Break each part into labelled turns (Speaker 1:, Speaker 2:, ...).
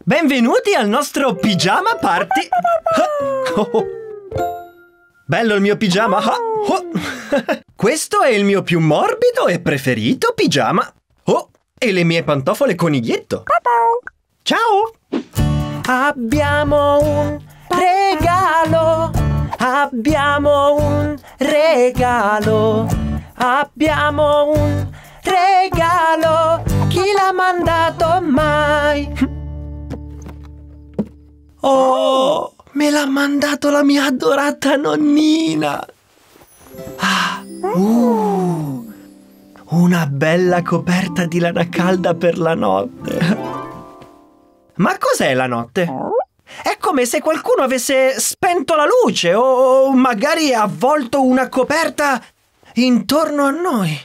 Speaker 1: Benvenuti al nostro pigiama party. Bello il mio pigiama. Questo è il mio più morbido e preferito pigiama. Oh, e le mie pantofole coniglietto. Ciao. Abbiamo un regalo. Abbiamo un regalo. Abbiamo un regalo. Chi l'ha mandato mai? Oh, me l'ha mandato la mia adorata nonnina. Una bella coperta di lana calda per la notte. Ma cos'è la notte? È come se qualcuno avesse spento la luce o magari avvolto una coperta intorno a noi.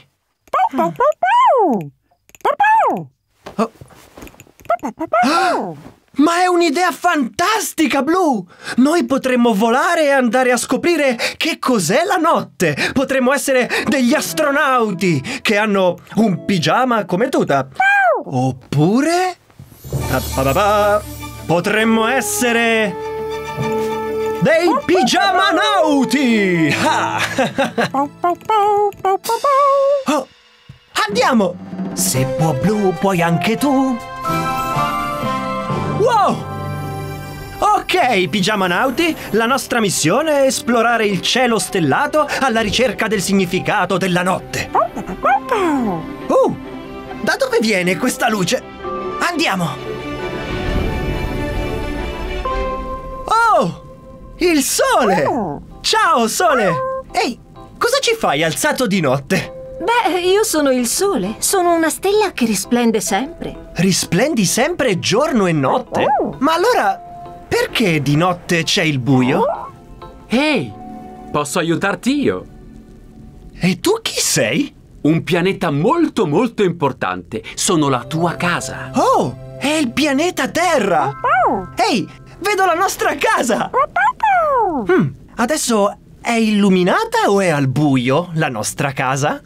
Speaker 1: Ma è un'idea fantastica, Blu! Noi potremmo volare e andare a scoprire che cos'è la notte. Potremmo essere degli astronauti che hanno un pigiama come tuta. Oppure potremmo essere dei pigiamanauti! Oh, andiamo! Se può Blu, puoi anche tu. Wow! Ok, pigiamanauti, la nostra missione è esplorare il cielo stellato alla ricerca del significato della notte. Da dove viene questa luce? Andiamo! Oh! Il sole! Ciao, sole! Ehi, cosa ci fai alzato di notte?
Speaker 2: Beh, io sono il sole. Sono una stella che risplende sempre.
Speaker 1: Risplendi sempre giorno e notte? Ma allora, perché di notte c'è il buio?
Speaker 3: Ehi, posso aiutarti io?
Speaker 1: E tu chi sei?
Speaker 3: Un pianeta molto molto importante. Sono la tua casa.
Speaker 1: Oh, è il pianeta Terra! Ehi, vedo la nostra casa! Adesso è illuminata o è al buio la nostra casa?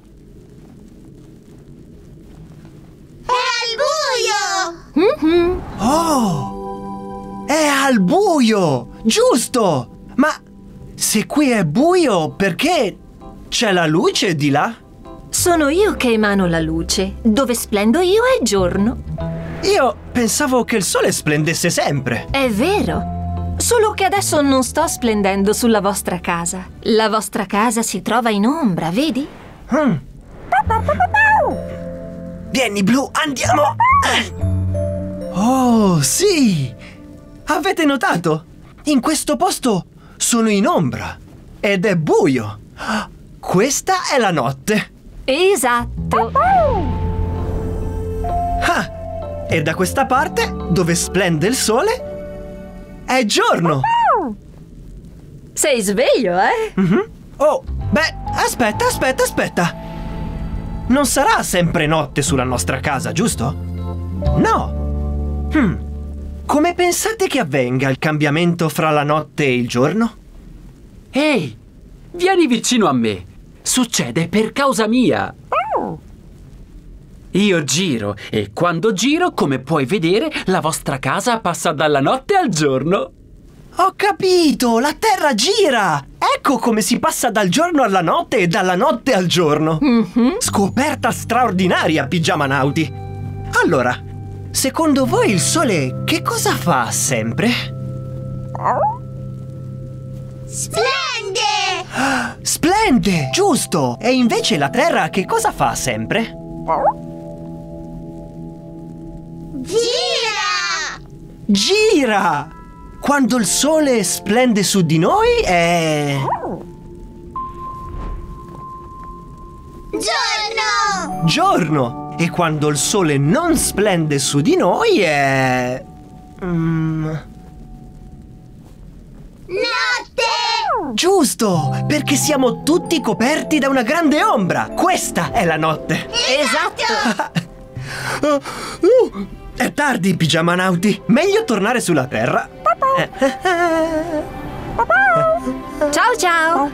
Speaker 1: Oh! È al buio! Giusto! Ma se qui è buio, perché c'è la luce di là?
Speaker 2: Sono io che emano la luce. Dove splendo io è giorno.
Speaker 1: Io pensavo che il sole splendesse sempre.
Speaker 2: È vero. Solo che adesso non sto splendendo sulla vostra casa. La vostra casa si trova in ombra, vedi?
Speaker 1: Vieni, Blu, andiamo! Oh, sì! Avete notato? In questo posto sono in ombra ed è buio. Questa è la notte.
Speaker 2: Esatto.
Speaker 1: E da questa parte, dove splende il sole, è giorno.
Speaker 2: Sei sveglio, eh?
Speaker 1: Oh, beh, aspetta. Non sarà sempre notte sulla nostra casa, giusto? No. Come pensate che avvenga il cambiamento fra la notte e il giorno?
Speaker 3: Ehi, vieni vicino a me. Succede per causa mia. Io giro e quando giro, come puoi vedere, la vostra casa passa dalla notte al giorno.
Speaker 1: Ho capito! La Terra gira! Ecco come si passa dal giorno alla notte e dalla notte al giorno! Scoperta straordinaria, pigiamanauti! Allora, secondo voi il sole che cosa fa sempre?
Speaker 4: Splende!
Speaker 1: Splende! Giusto! E invece la Terra che cosa fa sempre?
Speaker 4: Gira!
Speaker 1: Gira! Quando il sole splende su di noi è...
Speaker 4: Giorno!
Speaker 1: Giorno! E quando il sole non splende su di noi è...
Speaker 4: Notte!
Speaker 1: Giusto! Perché siamo tutti coperti da una grande ombra! Questa è la notte!
Speaker 2: Esatto.
Speaker 1: È tardi, pigiamanauti! Meglio tornare sulla Terra!
Speaker 2: Ciao ciao.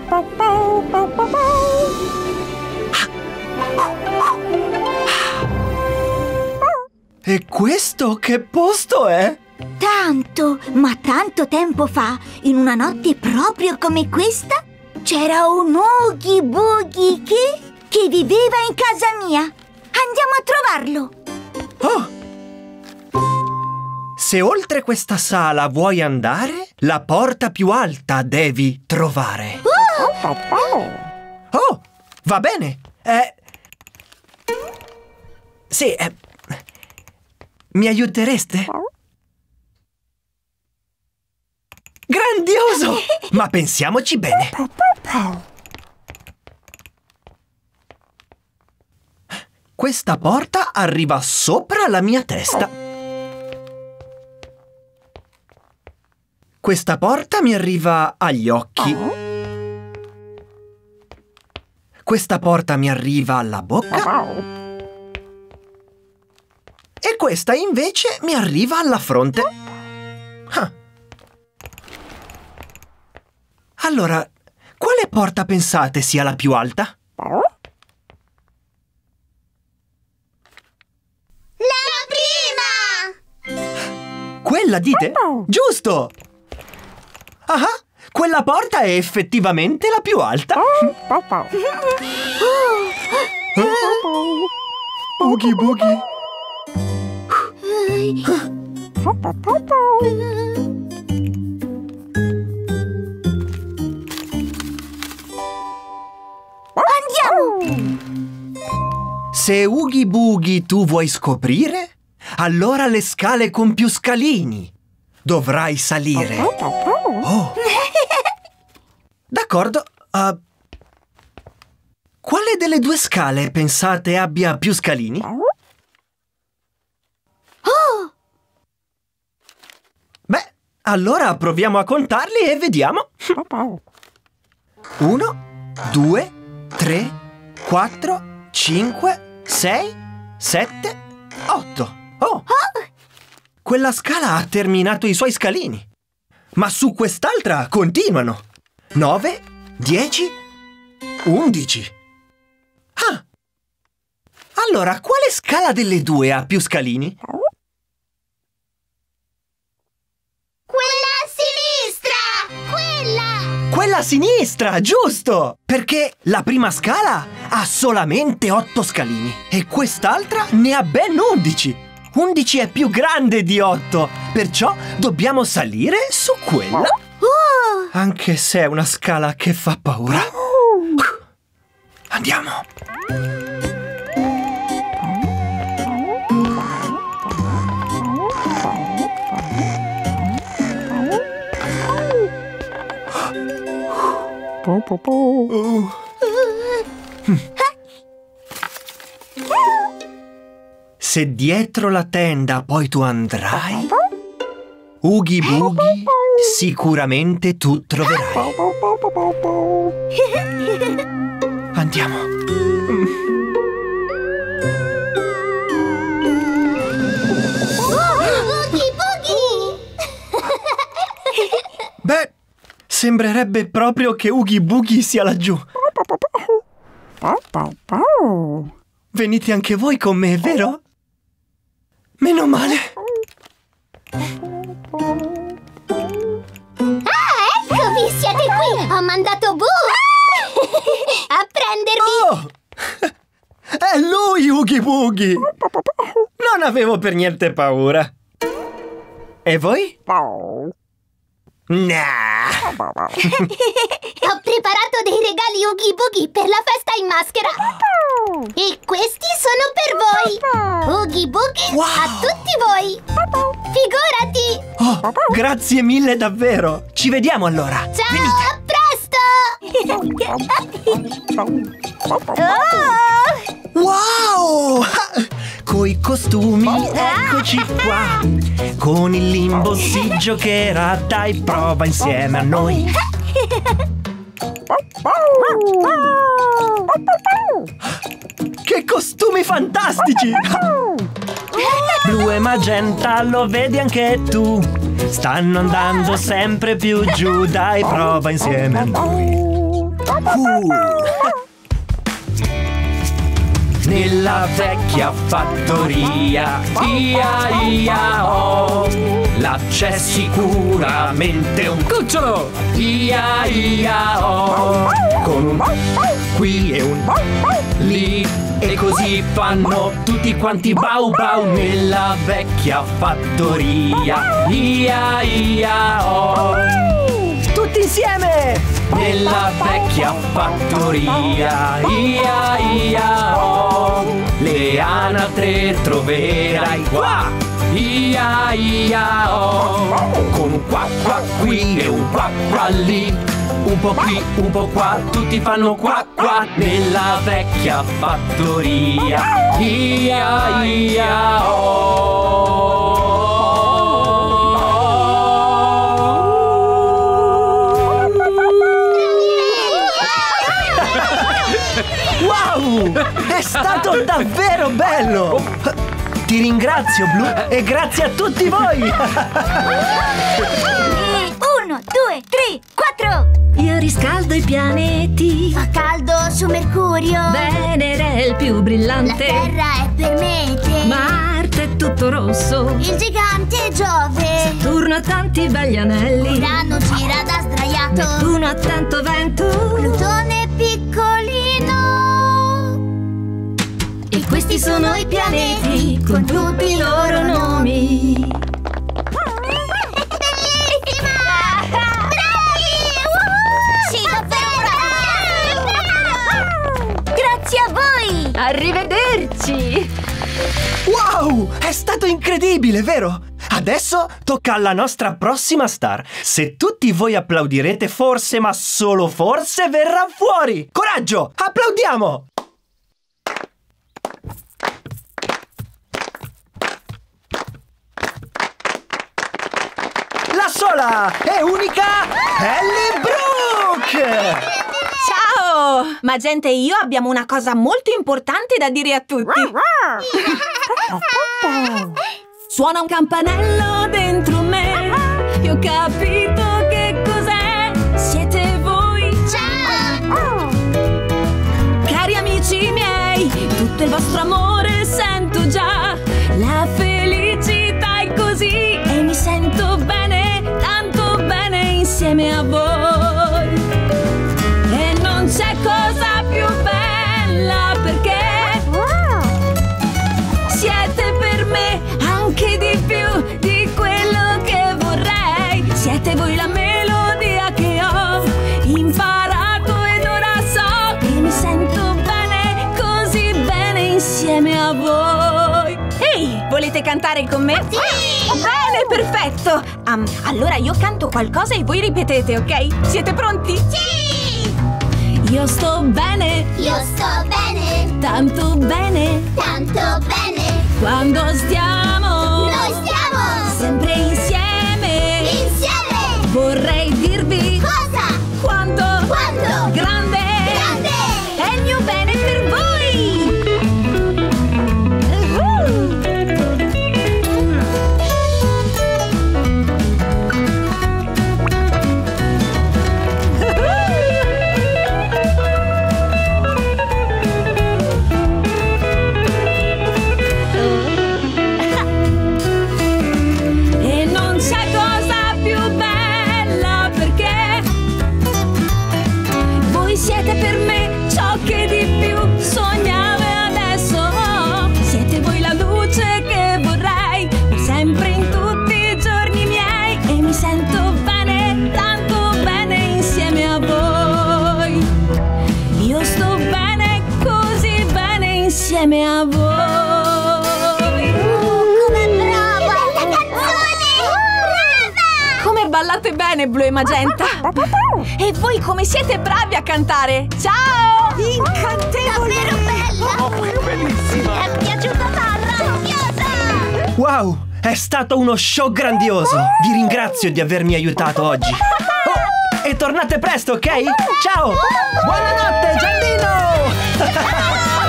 Speaker 1: E questo che posto è?
Speaker 5: Tanto, ma tanto tempo fa, in una notte proprio come questa, c'era un Oogie Boogie che viveva in casa mia. Andiamo a trovarlo.
Speaker 1: Oh! Se oltre questa sala vuoi andare, la porta più alta devi trovare. Oh, va bene. Sì, mi aiutereste? Grandioso! Ma pensiamoci bene. Questa porta arriva sopra la mia testa. Questa porta mi arriva agli occhi. Questa porta mi arriva alla bocca. E questa invece mi arriva alla fronte. Ah. Allora, quale porta pensate sia la più alta?
Speaker 4: La prima!
Speaker 1: Quella dite? Giusto! Ah, quella porta è effettivamente la più alta. Oogie Boogie.
Speaker 5: Andiamo!
Speaker 1: Se Oogie Boogie tu vuoi scoprire, allora le scale con più scalini. Dovrai salire. Oh! D'accordo. Quale delle due scale pensate abbia più scalini?
Speaker 5: Oh!
Speaker 1: Beh, allora proviamo a contarli e vediamo. 1, 2, 3, 4, 5, 6, 7, 8. Oh! Quella scala ha terminato i suoi scalini. Ma su quest'altra continuano. 9, 10, 11. Ah! Allora, quale scala delle due ha più scalini?
Speaker 4: Quella a sinistra! Quella!
Speaker 1: Quella a sinistra, giusto! Perché la prima scala ha solamente 8 scalini e quest'altra ne ha ben 11. 11 è più grande di 8, perciò dobbiamo salire su quella. Anche se è una scala che fa paura. Andiamo. Se dietro la tenda poi tu andrai, Oogie Boogie sicuramente tu troverai. Andiamo.
Speaker 4: Oogie Boogie!
Speaker 1: Beh, sembrerebbe proprio che Oogie Boogie sia laggiù. Venite anche voi con me, vero? Meno male.
Speaker 4: Eccovi, siete qui! Ho mandato Boo a prendervi!
Speaker 1: Oh! È lui, Oogie Boogie! Non avevo per niente paura. E voi? Nah!
Speaker 4: Ho preparato dei regali Oogie Boogie per la festa in maschera! E questi sono per voi! Oogie Boogie
Speaker 1: Wow!
Speaker 4: a tutti voi! Figurati!
Speaker 1: Oh, grazie mille davvero! Ci vediamo allora!
Speaker 4: Ciao,
Speaker 1: Venite!
Speaker 4: a presto!
Speaker 1: Wow! Coi costumi, eccoci qua! Con il limbo si giocherà, dai, prova insieme a noi! Che costumi fantastici! Blu e magenta, lo vedi anche tu? Stanno andando sempre più giù, dai, prova insieme a noi! Nella vecchia fattoria, ia ia oh, là c'è sicuramente un
Speaker 3: cucciolo!
Speaker 1: I-A-I-A-O, con un qui e un lì, e così fanno tutti quanti bau bau nella vecchia fattoria. I-A-I-A-O, tutti insieme! Nella vecchia fattoria. I-A-I-A-O, le anatre troverai qua. I-A-I-A-O, con un qua qua qui e un qua qua lì, un po' qui, un po' qua, tutti fanno qua qua nella vecchia fattoria. I-A-I-A-O. Wow! È stato davvero bello! Ti ringrazio, Blu, e grazie a tutti voi!
Speaker 5: 1, 2, 3, 4!
Speaker 2: Io riscaldo i pianeti.
Speaker 4: Fa caldo su Mercurio.
Speaker 2: Venere è il più
Speaker 4: La
Speaker 2: brillante.
Speaker 4: Terra è per Mete.
Speaker 2: Marte è tutto rosso.
Speaker 4: Il gigante Giove.
Speaker 2: Saturno ha tanti begli anelli.
Speaker 4: Urano gira da sdraiato.
Speaker 2: Nettuno ha tanto vento.
Speaker 4: Plutone è piccolino.
Speaker 2: E questi sono i pianeti con tutti i loro nomi.
Speaker 4: Bellissima! Bravi! Sì, davvero!
Speaker 5: Grazie a voi!
Speaker 2: Arrivederci!
Speaker 1: Wow! È stato incredibile, vero? Adesso tocca alla nostra prossima star. Se tutti voi applaudirete, forse, ma solo forse, verrà fuori! Coraggio! Applaudiamo! La sola e unica Ellie Brooke!
Speaker 6: Ciao! Magenta e io abbiamo una cosa molto importante da dire a tutti. Suona un campanello dentro me. Io ho capito che cos'è. Siete voi.
Speaker 4: Ciao!
Speaker 6: Cari amici miei, tutto il vostro amore sento già. La felicità è così e mi sento bene, tanto bene insieme a voi. E non c'è cosa più bella perché siete per me anche di più di quello che vorrei. Siete voi la melodia che ho imparato ed ora so che mi sento bene, così bene insieme a voi. Ehi, volete cantare con me?
Speaker 4: Sì!
Speaker 6: Bene, perfetto! Allora io canto qualcosa e voi ripetete, ok? Siete pronti?
Speaker 4: Sì!
Speaker 6: Io sto bene,
Speaker 4: Io sto bene,
Speaker 6: tanto bene,
Speaker 4: tanto bene.
Speaker 6: quando stiamo
Speaker 4: Noi stiamo
Speaker 6: sempre insieme.
Speaker 4: insieme.
Speaker 6: Vorrei dirvi
Speaker 4: Cosa?
Speaker 6: quanto grande è il mio bene per voi. E non c'è cosa più bella perché voi siete per me ciò che di più sognavo e adesso ho. Siete voi la luce che vorrei per sempre in tutti i giorni miei e mi sento bene, tanto bene insieme a voi. Io sto bene, così bene insieme a voi.
Speaker 4: Come brava! Bella canzone! Brava!
Speaker 6: Come ballate bene, Blu e Magenta! E voi come siete bravi a cantare! Ciao! Incantevole!
Speaker 4: Davvero bella!
Speaker 3: Bellissima!
Speaker 4: Mi è piaciuta tanto! Gioiosa!
Speaker 1: Wow! È stato uno show grandioso! Vi ringrazio di avermi aiutato oggi! Oh, e tornate presto, ok? Ciao! Buonanotte, Giallino!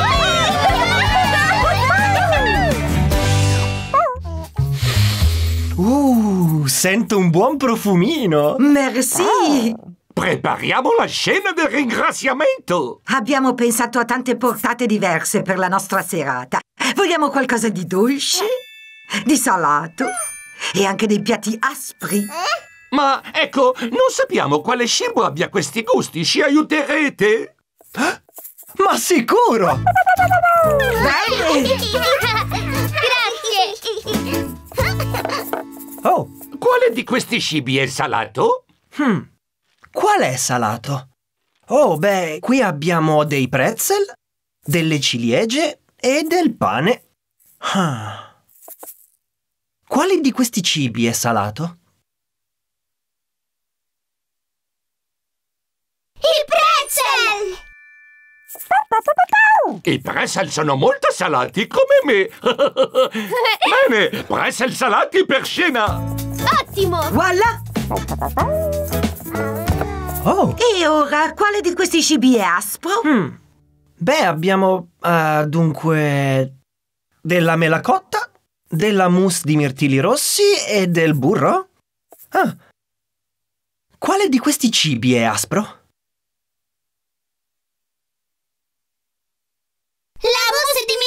Speaker 1: Sento un buon profumino!
Speaker 7: Merci!
Speaker 8: Prepariamo la scena del ringraziamento!
Speaker 7: Abbiamo pensato a tante portate diverse per la nostra serata. Vogliamo qualcosa di dolce, di salato, E anche dei piatti aspri.
Speaker 8: Ma ecco, non sappiamo quale cibo abbia questi gusti. Ci aiuterete?
Speaker 1: Ma sicuro!
Speaker 4: Grazie!
Speaker 1: Oh,
Speaker 8: Quale di questi cibi è salato?
Speaker 1: qual è salato? Oh, beh, qui abbiamo dei pretzel, delle ciliegie e del pane. Ah. Quale di questi cibi è salato?
Speaker 4: Il pretzel!
Speaker 8: I pretzel sono molto salati come me. Bene, pretzel salati per cena.
Speaker 4: Ottimo!
Speaker 7: Voilà!
Speaker 1: Oh,
Speaker 7: E ora, quale di questi cibi è aspro?
Speaker 1: beh, abbiamo dunque della mela cotta, della mousse di mirtilli rossi e del burro. Ah. Quale di questi cibi è aspro?
Speaker 4: La mousse di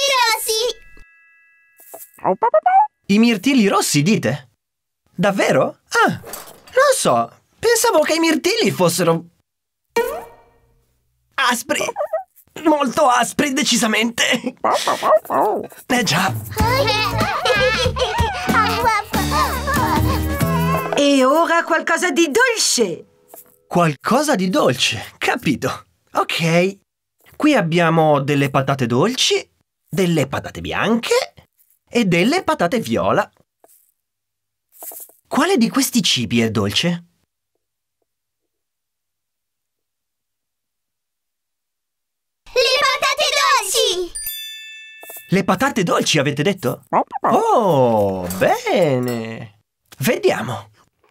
Speaker 4: mirtilli rossi!
Speaker 1: I mirtilli rossi, dite? Davvero? Ah, non so. Pensavo che i mirtilli fossero aspri. Molto aspri, decisamente. Eh già.
Speaker 7: E ora qualcosa di dolce.
Speaker 1: Qualcosa di dolce, capito. Ok. Qui abbiamo delle patate dolci, delle patate bianche e delle patate viola. Quale di questi cibi è dolce?
Speaker 4: Le patate dolci!
Speaker 1: Le patate dolci, avete detto? Oh, bene. Vediamo.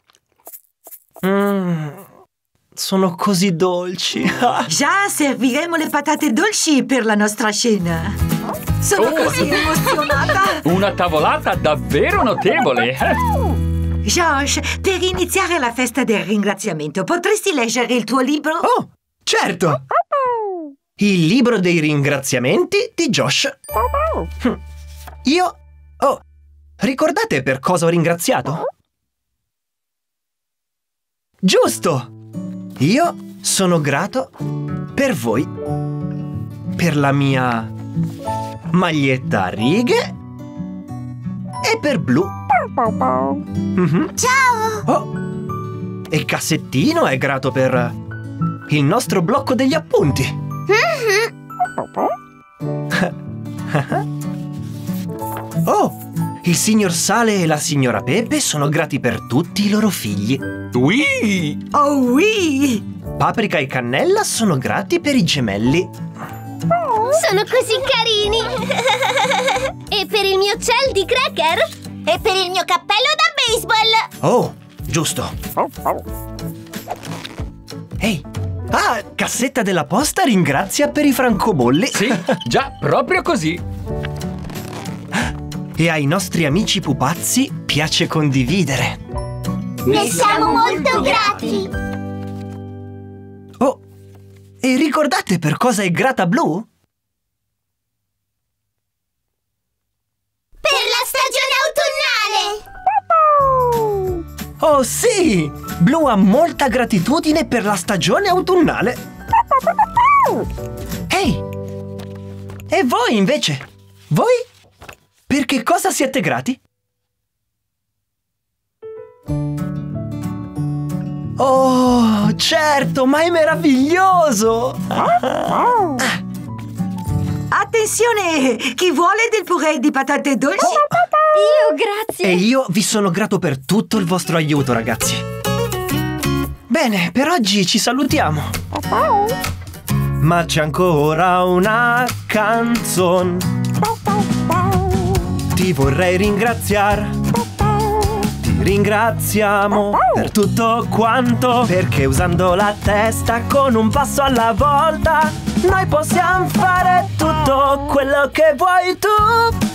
Speaker 1: Sono così dolci.
Speaker 7: Già serviremo le patate dolci per la nostra cena. Sono così emozionata.
Speaker 3: Una tavolata davvero notevole.
Speaker 7: George, per iniziare la festa del ringraziamento, potresti leggere il tuo libro?
Speaker 1: Oh, certo. Il libro dei ringraziamenti di Josh. Io... Oh, ricordate per cosa ho ringraziato? Giusto! Io sono grato per voi, per la mia maglietta a righe e per Blu.
Speaker 4: Ciao!
Speaker 1: Oh, e Cassettino è grato per il nostro blocco degli appunti. Oh, il signor Sale e la signora Pepe sono grati per tutti i loro figli.
Speaker 8: Oui!
Speaker 7: Oh oui!
Speaker 1: Paprika e Cannella sono grati per i gemelli.
Speaker 4: Sono così carini! E per il mio gel di cracker? E per il mio cappello da baseball!
Speaker 1: Oh, giusto. Ehi, Cassetta della Posta ringrazia per i francobolli.
Speaker 3: Sì, già, proprio così.
Speaker 1: E ai nostri amici pupazzi piace condividere.
Speaker 4: Ne siamo molto grati!
Speaker 1: Oh, e ricordate per cosa è grata Blu?
Speaker 4: Per la stagione autunnale!
Speaker 1: Oh sì! Blu ha molta gratitudine per la stagione autunnale. Ehi! E voi invece? Voi? Per che cosa siete grati? Oh, certo, ma è meraviglioso!
Speaker 7: Attenzione! Chi vuole del purè di patate dolci?
Speaker 2: Io, grazie.
Speaker 1: E io vi sono grato per tutto il vostro aiuto, ragazzi. Bene, per oggi ci salutiamo. Ma c'è ancora una canzone. Ti vorrei ringraziare. Ti ringraziamo per tutto quanto, perché usando la testa con un passo alla volta noi possiamo fare tutto quello che vuoi tu.